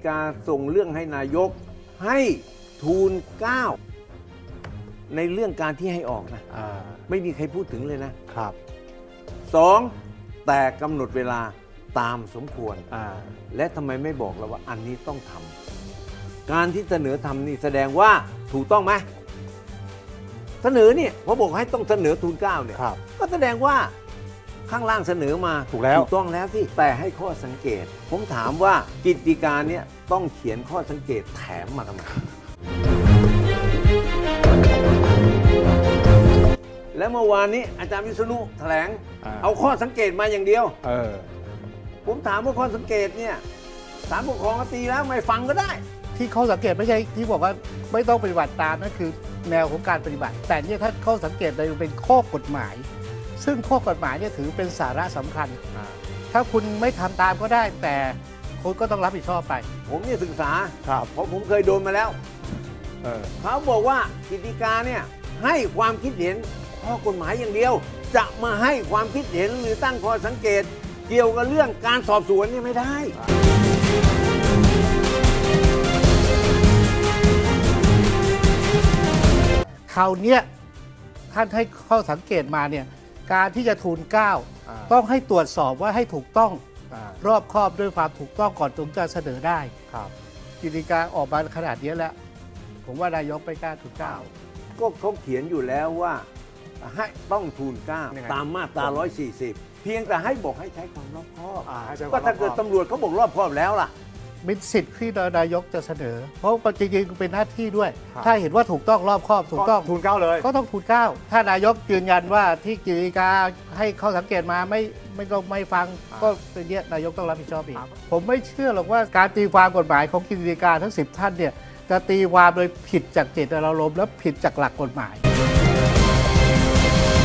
กาส่งเรื่องให้นายกให้ทูลเกล้าในเรื่องการที่ให้ออกนะไม่มีใครพูดถึงเลยนะครับ2แต่กำหนดเวลาตามสมควรและทำไมไม่บอกเราว่าอันนี้ต้องทำการที่เสนอทำนี่แสดงว่าถูกต้องไหมเสนอเนี่ยพอบอกให้ต้องเสนอทูลเกล้าเนี่ยก็แสดงว่าข้างล่างเสนอมาถูกต้องแล้วที่แต่ให้ข้อสังเกตผมถามว่ากิจการเนี่ยต้องเขียนข้อสังเกตแถมมาทำไมแล้วเมื่อวานนี้อาจารย์วิษณุแถลงเอาข้อสังเกตมาอย่างเดียวผมถามว่าข้อสังเกตเนี่ยศาลปกครองตีแล้วไม่ฟังก็ได้ที่ข้อสังเกตไม่ใช่ที่บอกว่าไม่ต้องปฏิบัติตามนั่นคือแนวของการปฏิบัติแต่เนี่ยถ้าข้อสังเกตมันเป็นข้อกฎหมายซึ่งข้อกฎหมายเนี่ยถือเป็นสาระสำคัญถ้าคุณไม่ทำตามก็ได้แต่คุณก็ต้องรับผิดชอบไปผมเนี่ยศึกษาเพราะผมเคยโดนมาแล้วเขาบอกว่ากิจการเนี่ยให้ความคิดเห็นข้อกฎหมายอย่างเดียวจะมาให้ความคิดเห็นหรือตั้งข้อสังเกตเกี่ยวกับเรื่องการสอบสวนเนี่ยไม่ได้คราวนี้ท่านให้ข้อสังเกตมาเนี่ยการที่จะทูลเกล้าต้องให้ตรวจสอบว่าให้ถูกต้องรอบคอบด้วยความถูกต้องก่อนถึงจะเสนอได้กิจการออกมาขนาดนี้แล้วผมว่านายกไม่กล้าทูลเกล้าก็เขาเขียนอยู่แล้วว่าให้ต้องทูลเกล้าตามมาตรา140เพียงแต่ให้บอกให้ใช้ความรอบคอบก็ถ้าเกิดตำรวจเขาบอกรอบคอบแล้วล่ะมีสิทธิ์ที่นายกจะเสนอเพราะจริงๆเป็นหน้าที่ด้วยถ้าเห็นว่าถูกต้องรอบคอบถูกต้องทูลเกล้าเลยก็ต้องทูลเกล้าถ้านายกยืนยันว่าที่กิจการให้ข้อสังเกตมาไม่ฟังก็เป็นเนี้ยนายกต้องรับผิดชอบอีกผมไม่เชื่อหรอกว่าการตีความกฎหมายของกิจการทั้ง10ท่านเนี่ยจะตีความโดยผิดจากเจตนารมณ์และผิดจากหลักกฎหมาย